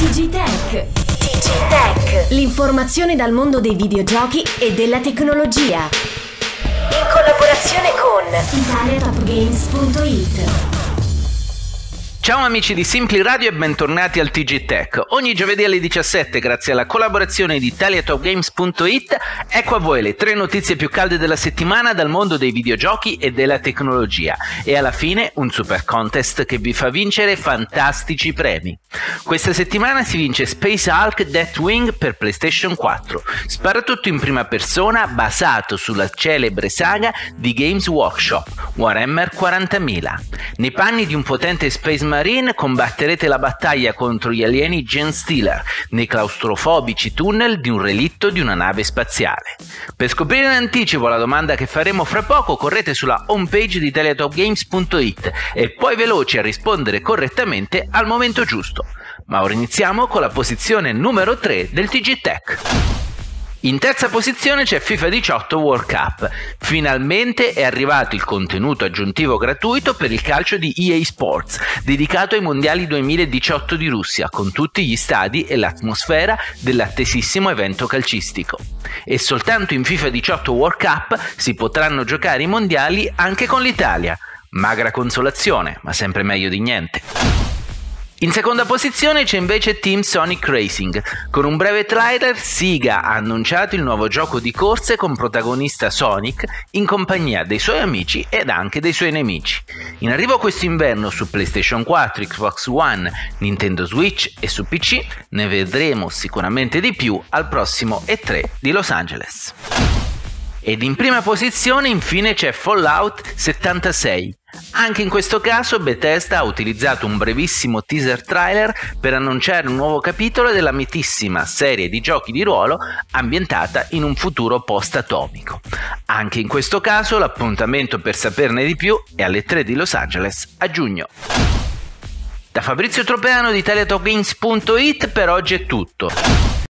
TG Tech, l'informazione dal mondo dei videogiochi e della tecnologia. In collaborazione con ItaliaTopGames.it. Ciao amici di Simply Radio e bentornati al TG Tech. Ogni giovedì alle 17, grazie alla collaborazione di ItaliaTopGames.it, ecco a voi le 3 notizie più calde della settimana dal mondo dei videogiochi e della tecnologia. E alla fine un super contest che vi fa vincere fantastici premi. Questa settimana si vince Space Hulk Deathwing per PlayStation 4, sparatutto in prima persona basato sulla celebre saga di Games Workshop, Warhammer 40.000. Nei panni di un potente Space Marine combatterete la battaglia contro gli alieni Genestealer nei claustrofobici tunnel di un relitto di una nave spaziale. Per scoprire in anticipo la domanda che faremo fra poco, correte sulla homepage di ItaliaTopGames.it e poi veloci a rispondere correttamente al momento giusto. Ma ora iniziamo con la posizione numero 3 del TG Tech. In terza posizione c'è FIFA 18 World Cup. Finalmente è arrivato il contenuto aggiuntivo gratuito per il calcio di EA Sports, dedicato ai mondiali 2018 di Russia, con tutti gli stadi e l'atmosfera dell'attesissimo evento calcistico. E soltanto in FIFA 18 World Cup si potranno giocare i mondiali anche con l'Italia. Magra consolazione, ma sempre meglio di niente. In seconda posizione c'è invece Team Sonic Racing. Con un breve trailer, Sega ha annunciato il nuovo gioco di corse con protagonista Sonic in compagnia dei suoi amici ed anche dei suoi nemici. In arrivo quest'inverno su PlayStation 4, Xbox One, Nintendo Switch e su PC, ne vedremo sicuramente di più al prossimo E3 di Los Angeles. Ed in prima posizione infine c'è Fallout 76. Anche in questo caso Bethesda ha utilizzato un brevissimo teaser trailer per annunciare un nuovo capitolo della mitissima serie di giochi di ruolo ambientata in un futuro post-atomico. Anche in questo caso l'appuntamento per saperne di più è alle 3 di Los Angeles a giugno. Da Fabrizio Tropeano di ItaliaTopGames.it per oggi è tutto.